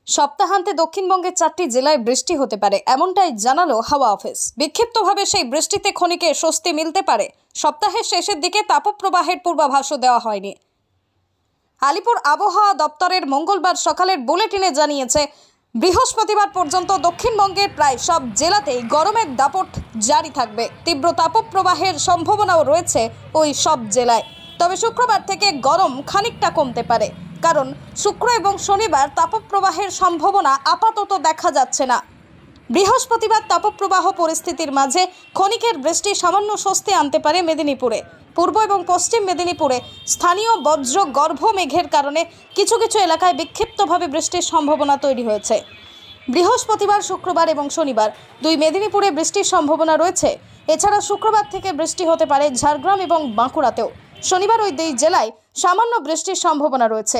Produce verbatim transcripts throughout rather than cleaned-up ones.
সপ্তাহান্তে দক্ষিণবঙ্গের চারটি জেলায় বৃষ্টি হতে পারে, এমনটাই জানালো হাওয়া অফিস। বিক্ষিপ্তভাবে সেই বৃষ্টিতে ক্ষণিকে স্বস্তি মিলতে পারে। সপ্তাহের শেষের দিকে তাপপ্রবাহের পূর্বাভাসও দেওয়া হয়নি। আলিপুর আবহাওয়া দপ্তরের মঙ্গলবার সকালের বুলেটিনে জানিয়েছে, বৃহস্পতিবার পর্যন্ত দক্ষিণবঙ্গের প্রায় সব জেলাতেই গরমের দাপট জারি থাকবে। তীব্র তাপপ্রবাহের সম্ভাবনাও রয়েছে ওই সব জেলায়। তবে শুক্রবার থেকে গরম খানিকটা কমতে পারে, কারণ শুক্র এবং শনিবার তাপপ্রবাহের সম্ভাবনা আপাতত দেখা যাচ্ছে না। বৃহস্পতিবার তাপপ্রবাহ পরিস্থিতির মাঝে ক্ষণিকের বৃষ্টি সামান্য স্বস্তি আনতে পারে মেদিনীপুরে। পূর্ব এবং পশ্চিম মেদিনীপুরে স্থানীয় বজ্র গর্ভ মেঘের কারণে কিছু কিছু এলাকায় বিক্ষিপ্তভাবে বৃষ্টির সম্ভাবনা তৈরি হয়েছে। বৃহস্পতিবার, শুক্রবার এবং শনিবার দুই মেদিনীপুরে বৃষ্টির সম্ভাবনা রয়েছে। এছাড়া শুক্রবার থেকে বৃষ্টি হতে পারে ঝাড়গ্রাম এবং বাঁকুড়াতেও। শনিবার ওই দুই জেলায় সামান্য বৃষ্টির সম্ভাবনা রয়েছে।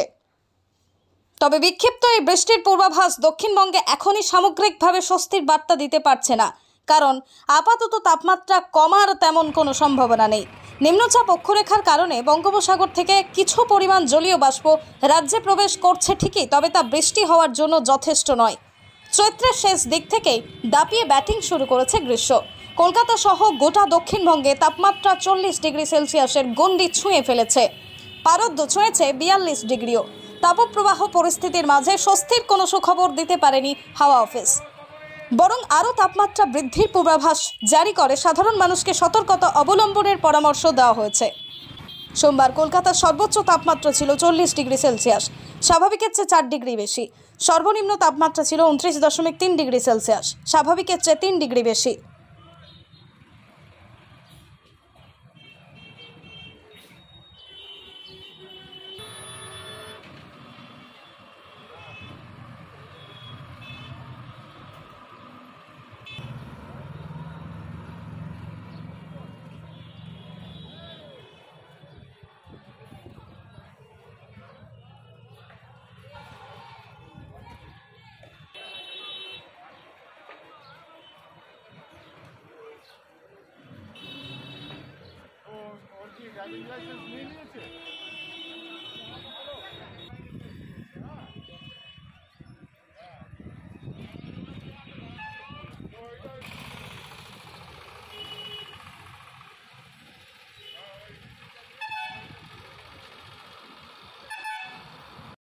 তবে বিক্ষিপ্ত এই বৃষ্টির পূর্বাভাস দক্ষিণবঙ্গে এখনই সামগ্রিকভাবে স্বস্তির বার্তা দিতে পারছে না, কারণ আপাতত তাপমাত্রা কমার তেমন কোনো সম্ভাবনা নেই। নিম্নচাপ অক্ষরেখার কারণে বঙ্গোপসাগর থেকে কিছু পরিমাণ জলীয় বাষ্প রাজ্যে প্রবেশ করছে ঠিকই, তবে তা বৃষ্টি হওয়ার জন্য যথেষ্ট নয়। চৈত্রের শেষ দিক থেকেই দাপিয়ে ব্যাটিং শুরু করেছে গ্রীষ্ম। কলকাতা সহ গোটা দক্ষিণবঙ্গে তাপমাত্রা চল্লিশ ডিগ্রি সেলসিয়াসের গণ্ডি ছুঁয়ে ফেলেছে। পারদ ছুঁয়েছে বিয়াল্লিশ ডিগ্রিও। তাপপ্রবাহ পরিস্থিতির মাঝে স্বস্তির কোনো সুখবর দিতে পারেনি হাওয়া অফিস, বরং আরও তাপমাত্রা বৃদ্ধির পূর্বাভাস জারি করে সাধারণ মানুষকে সতর্কতা অবলম্বনের পরামর্শ দেওয়া হয়েছে। সোমবার কলকাতার সর্বোচ্চ তাপমাত্রা ছিল চল্লিশ ডিগ্রি সেলসিয়াস, স্বাভাবিকের চেয়ে চার ডিগ্রি বেশি। সর্বনিম্ন তাপমাত্রা ছিল উনত্রিশ দশমিক তিন ডিগ্রি সেলসিয়াস, স্বাভাবিকের চেয়ে তিন ডিগ্রি বেশি। ড্রাইভিং লাইসেন্স নিয়ে নিয়েছে।